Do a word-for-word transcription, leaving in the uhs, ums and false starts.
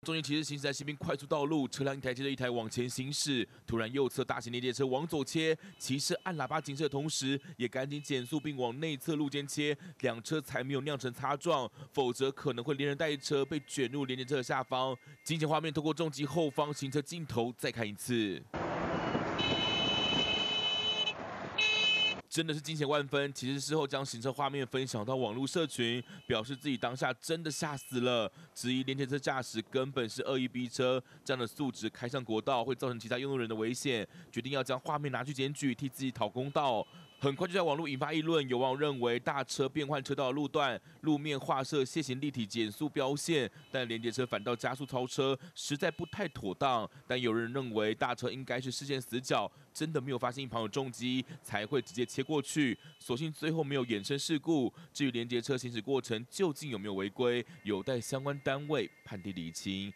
中年骑士行驶在西滨快速道路，车辆一台接着一台往前行驶，突然右侧大型连接车往左切，骑士按喇叭警示的同时，也赶紧减速并往内侧路肩切，两车才没有酿成擦撞，否则可能会连人带车被卷入连接车的下方。惊险画面透过重机后方行车镜头再看一次。真的是惊险万分。其实事后将行车画面分享到网络社群，表示自己当下真的吓死了，质疑连接车驾驶根本是恶意逼车，这样的素质开上国道会造成其他用路人的危险，决定要将画面拿去检举，替自己讨公道。很快就在网络引发议论，有网友认为大车变换车道的路段，路面画设楔形立体减速标线，但连接车反倒加速超车，实在不太妥当。但有人认为大车应该是视线死角，真的没有发现一旁有重机，才会直接切过去，所幸最后没有衍生事故。至于连接车行驶过程究竟有没有违规，有待相关单位判定厘清。